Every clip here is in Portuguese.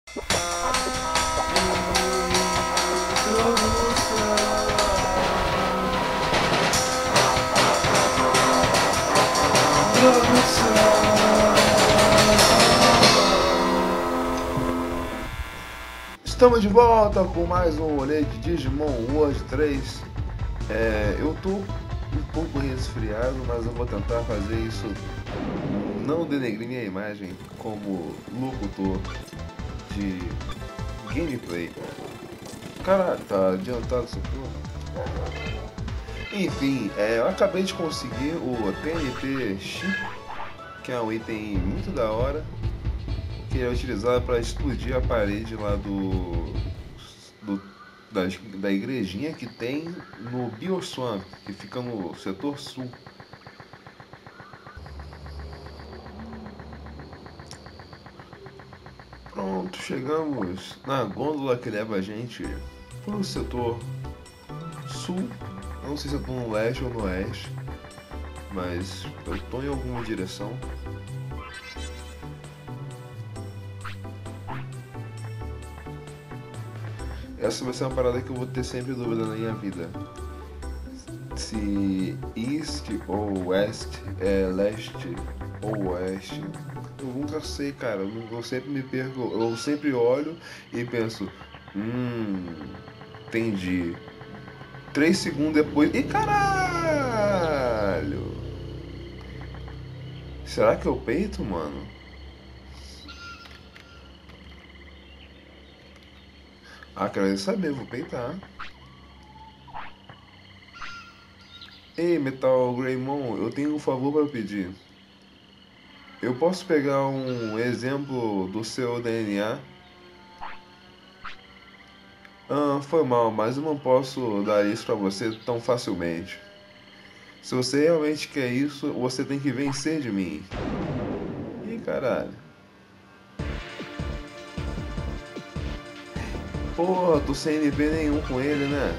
Estamos de volta com mais um rolê de Digimon World 3. Eu tô um pouco resfriado, mas eu vou tentar fazer isso, não denegrir minha imagem como locutor de gameplay. Caralho, tá adiantado isso aqui. Enfim, eu acabei de conseguir o TNT Chip, que é um item muito da hora, que é utilizado para explodir a parede lá da igrejinha que tem no Bioswamp, que fica no setor sul. Pronto, chegamos na gôndola que leva a gente pro setor sul. Não sei se eu tô no leste ou no oeste, mas eu tô em alguma direção. Essa vai ser uma parada que eu vou ter sempre dúvida na minha vida. Se East ou West é leste ou oeste. Eu nunca sei, cara. Eu sempre me perco. Eu sempre olho e penso, entendi. 3 segundos depois. Ih, caralho! Será que eu peito, mano? Ah, quero saber, vou peitar. Ei, Metal Greymon, eu tenho um favor para pedir. Eu posso pegar um exemplo do seu DNA? Foi mal, mas eu não posso dar isso pra você tão facilmente. Se você realmente quer isso, você tem que vencer de mim. Ih, caralho. Porra, tô sem NP nenhum com ele, né?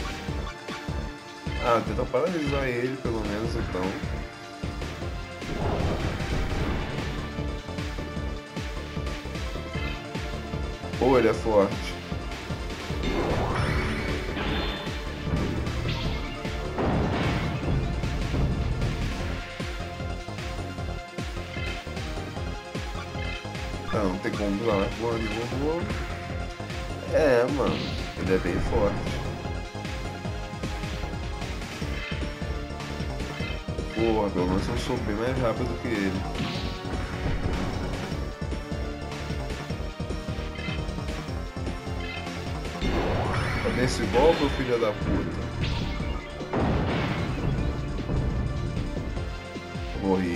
Ah, tenta paralisar ele pelo menos então. Pô, ele é forte. Ah, não tem como usar mais vovô. É, mano, ele é bem forte. Porra, pelo menos eu sou bem mais rápido que ele. Nesse golpe, filho da puta. Morri.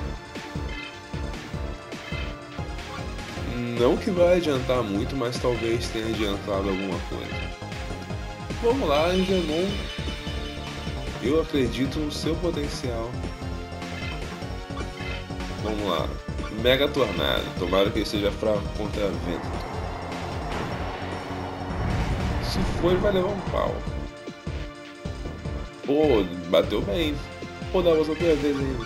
Não que vai adiantar muito, mas talvez tenha adiantado alguma coisa. Vamos lá, Angemon. Eu acredito no seu potencial. Vamos lá. Mega Tornado. Tomara que ele seja fraco contra vento. Se for, ele vai levar um pau. Pô, bateu bem. Pô, dá outra vez ainda.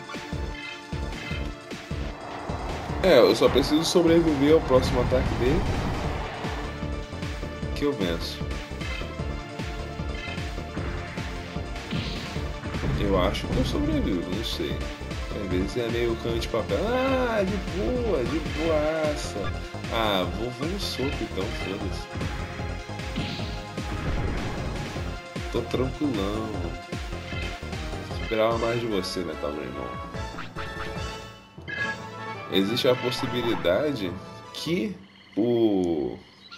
Eu só preciso sobreviver ao próximo ataque dele, que eu venço. Eu acho que eu sobrevivo, não sei. Às vezes é meio canto de papel. Ah, de boa, de boaça. Ah, vou no soco então, foda-se. Tô tranquilão. Esperava mais de você, Metal Greymon. Existe a possibilidade que o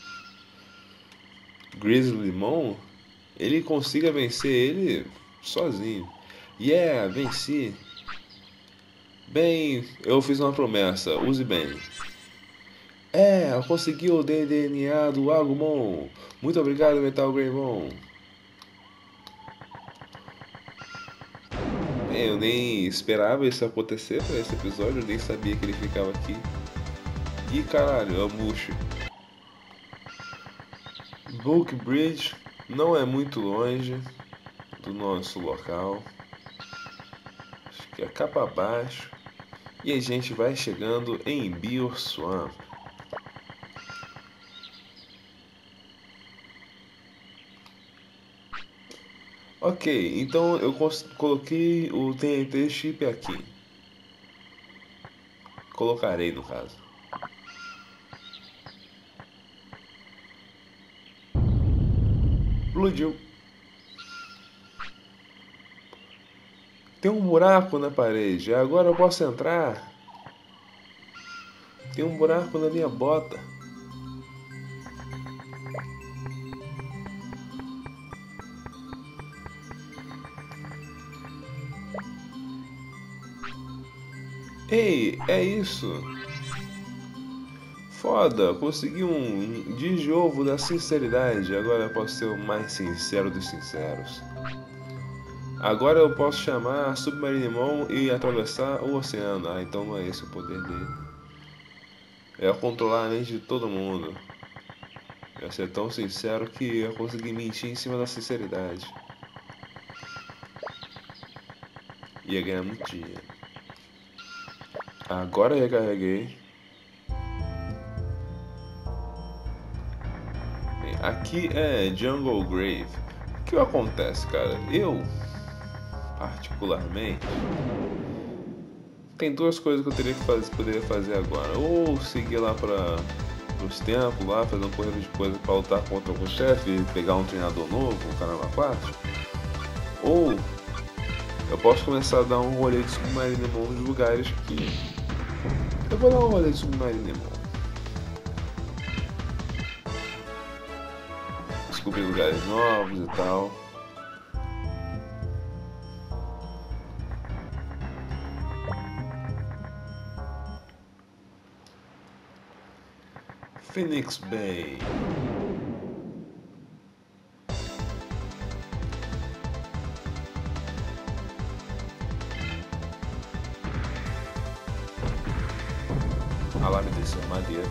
Grizzlymon ele consiga vencer ele sozinho. Venci. Bem, eu fiz uma promessa, use bem. Eu consegui o DNA do Agumon. Muito obrigado, Metal Greymon. Eu nem esperava isso acontecer pra esse episódio, eu nem sabia que ele ficava aqui. Ih, caralho, é o Mushi. Bulk Bridge não é muito longe do nosso local. Acho que é cá pra baixo. E a gente vai chegando em Bioswamp. Ok, então eu coloquei o TNT chip aqui. Colocarei no caso. Explodiu. Tem um buraco na parede. Agora eu posso entrar. Tem um buraco na minha bota. Ei, é isso. Foda, consegui um Digi-Ovo da sinceridade. Agora eu posso ser o mais sincero dos sinceros. Agora eu posso chamar Submarinimon e atravessar o oceano. Ah, então não é esse o poder dele. É controlar a mente de todo mundo. É ser tão sincero que eu consegui mentir em cima da sinceridade. Ia ganhar muito dinheiro. Agora recarreguei. Aqui é Jungle Grave. O que acontece, cara? Eu, particularmente, tem duas coisas que eu poderia fazer agora. Ou seguir lá para os templos, lá, fazer um correio de coisa para lutar contra algum chefe, pegar um treinador novo, um Caramba 4. Ou eu posso começar a dar um rolê de Submarinimon nos lugares que... Eu vou dar um rolê de Submarinimon. Descobrir lugares novos e tal. Phoenix Bay. Ah lá, me desceu madeira.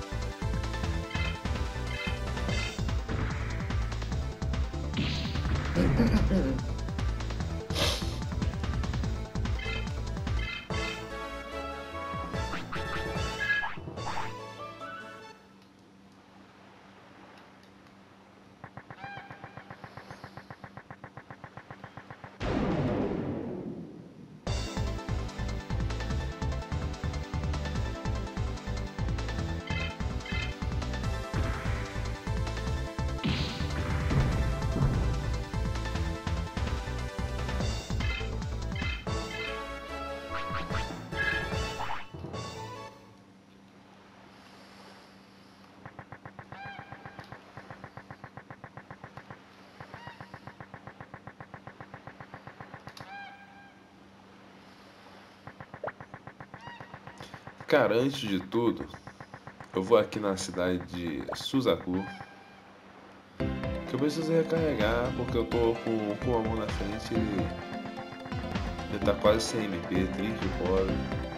Cara, antes de tudo, eu vou aqui na cidade de Suzaku, que eu preciso recarregar, porque eu tô com a mão na frente e ele tá quase sem MP, triste e pobre.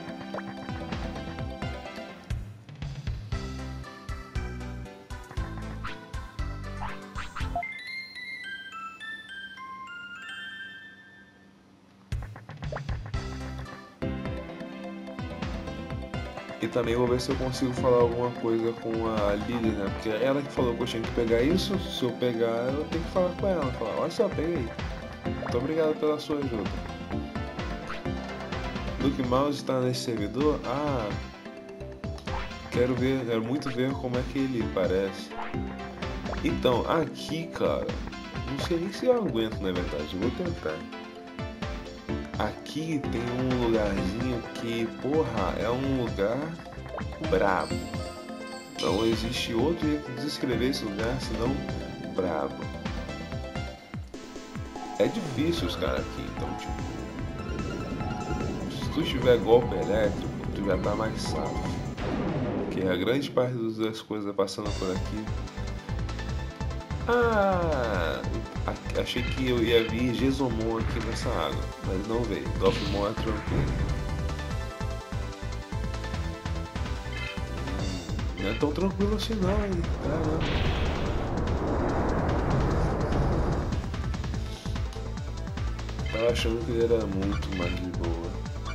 E também vou ver se eu consigo falar alguma coisa com a líder, né? Porque é ela que falou que eu tinha que pegar isso. Se eu pegar, eu tenho que falar com ela. Falar, olha só, pega aí. Muito obrigado pela sua ajuda. Luke Mouse está nesse servidor? Ah, quero muito ver como é que ele parece. Então, aqui, cara, não sei nem se eu aguento, na verdade. Eu vou tentar. Aqui tem um lugarzinho que, porra, é um lugar brabo. Não existe outro jeito de descrever esse lugar senão brabo. É difícil os caras aqui, então tipo, se tu tiver golpe elétrico, tu já tá mais salvo. Porque a grande parte das coisas passando por aqui. Ah, achei que eu ia vir Gesomon aqui nessa água, mas não veio. Dolphimon é tranquilo. Não é tão tranquilo assim não, hein? Caramba. Tava achando que ele era muito mais de boa.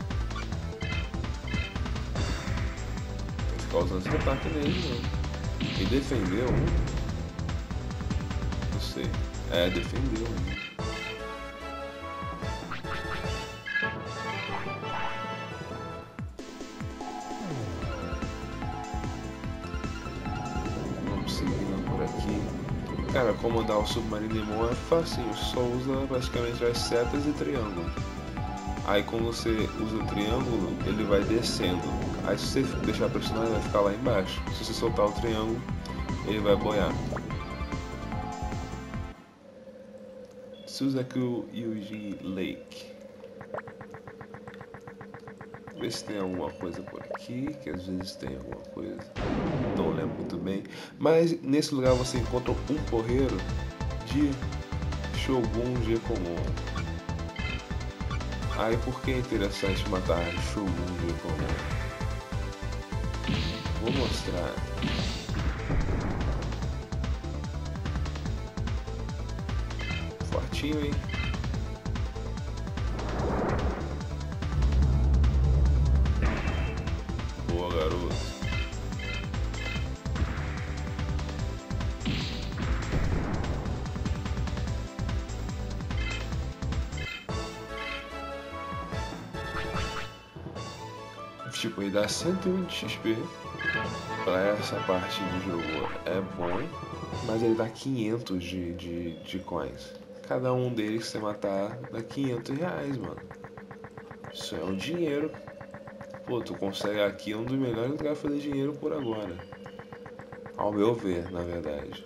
Vou ficar usando esse ataque nele, não. E defendeu um. Não sei. É, defendeu. por aqui. Cara, comandar o Submarinimon é facinho, só usa basicamente as setas e triângulo. Aí quando você usa o triângulo, ele vai descendo. Aí se você deixar pressionado, ele vai ficar lá embaixo. Se você soltar o triângulo, ele vai boiar. Suzaku Yuji Lake. Ver se tem alguma coisa por aqui, que às vezes tem alguma coisa. Não lembro muito bem. Mas nesse lugar você encontra um porreiro de Shogun G comum. Aí por que é interessante matar Shogun G comum? Vou mostrar. Fortinho, hein? Boa, garoto. Tipo, ele dá 120 XP pra essa parte do jogo. É bom, mas ele dá 500 de coins. Cada um deles que você matar dá 500 reais, mano. Isso é um dinheiro. Pô, tu consegue aqui um dos melhores lugares pra fazer dinheiro por agora. Ao meu ver, na verdade.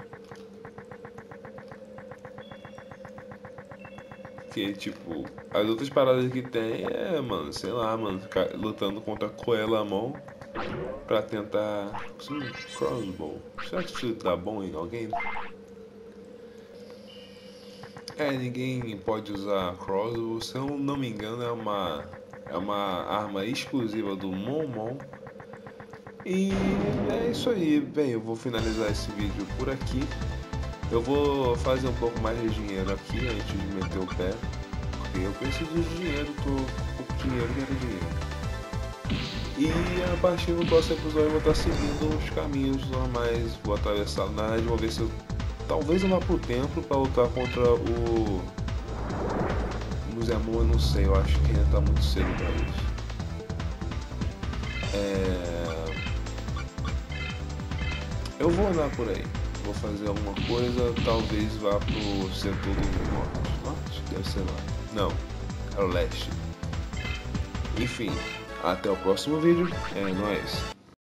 Porque, tipo, as outras paradas que tem é, mano, sei lá, mano, ficar lutando contra Coelamon pra tentar... crossbow. Será que isso dá bom em alguém? É, ninguém pode usar crossbow, se eu não me engano é uma arma exclusiva do Mon. E é isso aí, bem, eu vou finalizar esse vídeo por aqui. Eu vou fazer um pouco mais de dinheiro aqui antes de meter o pé, porque eu preciso de dinheiro, tô com pouco dinheiro, quero dinheiro. E a partir do próximo episódio eu vou estar seguindo os caminhos normais, vou atravessar na área, vou ver se eu... Talvez eu vá pro templo pra lutar contra o Musemon, eu não sei, eu acho que ainda tá muito cedo pra isso. Eu vou andar por aí, vou fazer alguma coisa, talvez vá pro setor do norte. Norte? Deve ser lá. Não, é o leste. Enfim, até o próximo vídeo, é nóis.